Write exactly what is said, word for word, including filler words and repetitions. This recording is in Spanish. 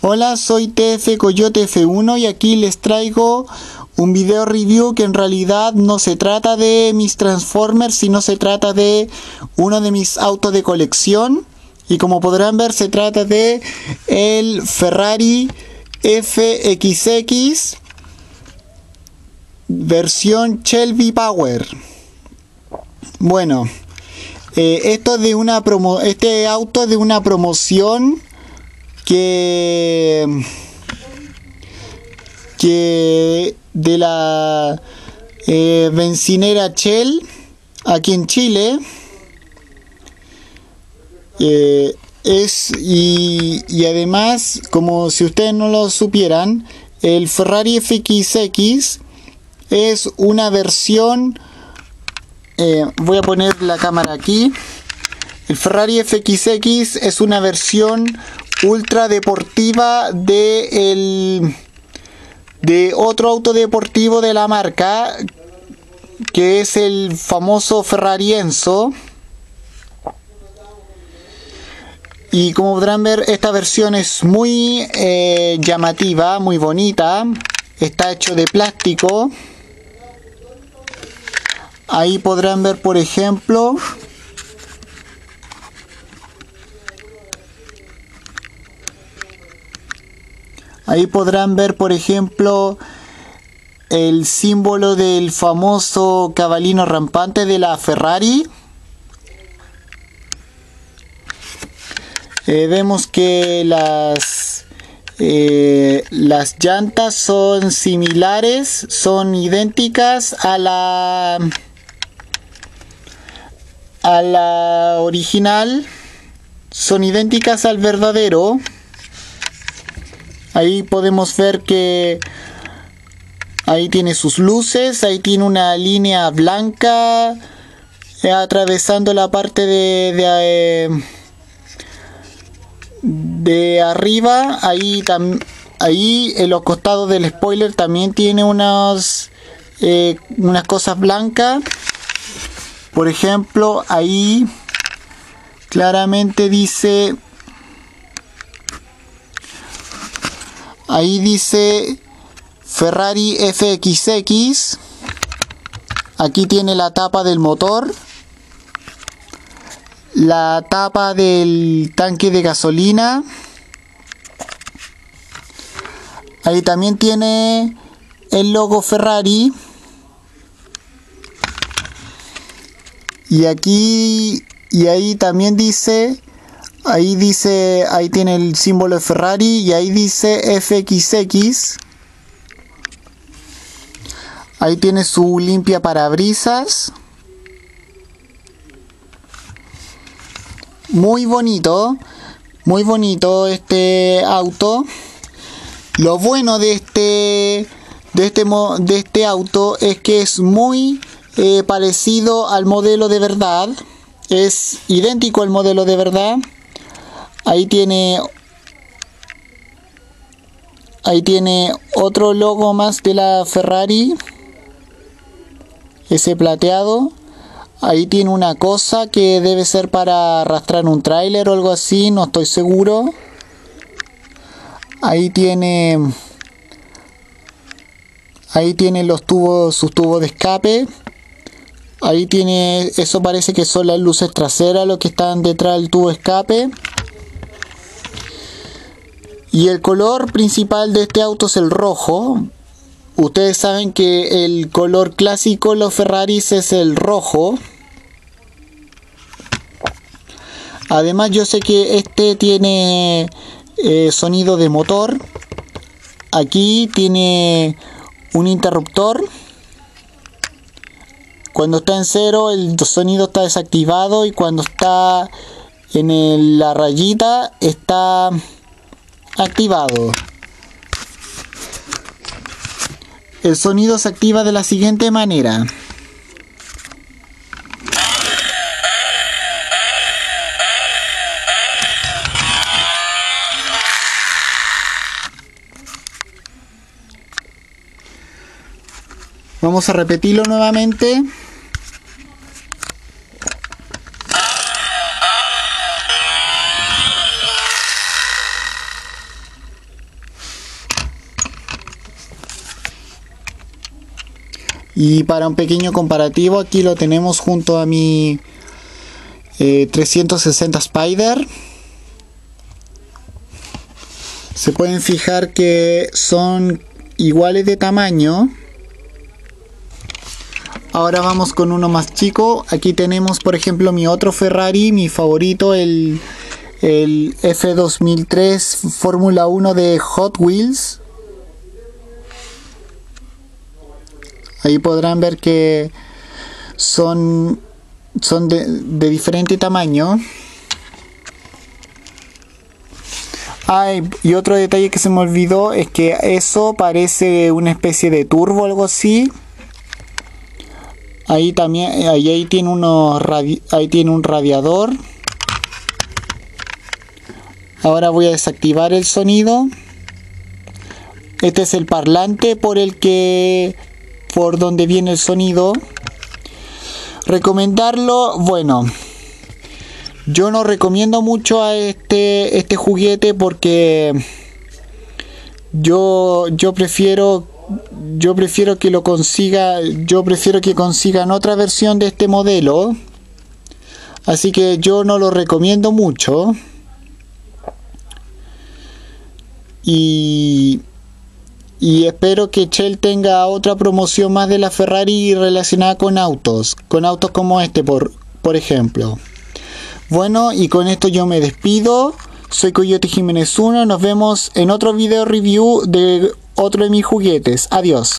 Hola, soy T F Coyote F uno y aquí les traigo un video review que en realidad no se trata de mis Transformers, sino se trata de uno de mis autos de colección. Y como podrán ver, se trata de el Ferrari F X X versión Shelby Power. Bueno, eh, esto de una promo este auto es de una promoción que que de la eh, bencinera Shell aquí en Chile. Eh, es y, y además, como si ustedes no lo supieran, el Ferrari F X X es una versión, eh, voy a poner la cámara aquí. El Ferrari F X X es una versión ultra deportiva de el de otro auto deportivo de la marca, que es el famoso Ferrari Enzo. Y como podrán ver, esta versión es muy eh, llamativa, muy bonita. Está hecho de plástico. Ahí podrán ver, por ejemplo, ahí podrán ver, por ejemplo, el símbolo del famoso cabalino rampante de la Ferrari. Eh, vemos que las eh, las llantas son similares, son idénticas a la a la original, son idénticas al verdadero. Ahí podemos ver que ahí tiene sus luces, ahí tiene una línea blanca eh, atravesando la parte de, de eh, de arriba. Ahí tam ahí en los costados del spoiler también tiene unas eh, unas cosas blancas. Por ejemplo, ahí claramente dice ahí dice Ferrari F X X. Aquí tiene la tapa del motor, la tapa del tanque de gasolina. Ahí también tiene el logo Ferrari. Y aquí y ahí también dice, ahí dice, ahí tiene el símbolo de Ferrari y ahí dice F X X. Ahí tiene su limpia parabrisas. Muy bonito, muy bonito este auto. Lo bueno de este de este de este auto es que es muy eh, parecido al modelo de verdad. Es idéntico al modelo de verdad. Ahí tiene ahí tiene otro logo más de la Ferrari, ese plateado. Ahí tiene una cosa que debe ser para arrastrar un tráiler o algo así, no estoy seguro. Ahí tiene ahí tiene los tubos, sus tubos de escape. Ahí tiene, eso parece que son las luces traseras lo que están detrás del tubo de escape. Y el color principal de este auto es el rojo. Ustedes saben que el color clásico de los Ferraris es el rojo. Además, yo sé que este tiene eh, sonido de motor. Aquí tiene un interruptor. Cuando está en cero, el sonido está desactivado, y cuando está en el, la rayita está activado. El sonido se activa de la siguiente manera. Vamos a repetirlo nuevamente. Y para un pequeño comparativo, aquí lo tenemos junto a mi eh, trescientos sesenta Spider. Se pueden fijar que son iguales de tamaño. Ahora vamos con uno más chico. Aquí tenemos, por ejemplo, mi otro Ferrari, mi favorito, el, el F dos mil tres Fórmula uno de Hot Wheels. Ahí podrán ver que son, son de, de diferente tamaño. Ah, y otro detalle que se me olvidó es que eso parece una especie de turbo o algo así. Ahí también, ahí, ahí tiene unos radi ahí tiene un radiador. Ahora voy a desactivar el sonido. Este es el parlante por el que por donde viene el sonido. Recomendarlo, bueno, yo no recomiendo mucho a este este juguete porque yo yo prefiero yo prefiero que lo consiga yo prefiero que consigan otra versión de este modelo, así que yo no lo recomiendo mucho. Y Y espero que Shell tenga otra promoción más de la Ferrari relacionada con autos, con autos como este, por, por ejemplo. Bueno, y con esto yo me despido. Soy Coyote Jiménez uno. Nos vemos en otro video review de otro de mis juguetes. Adiós.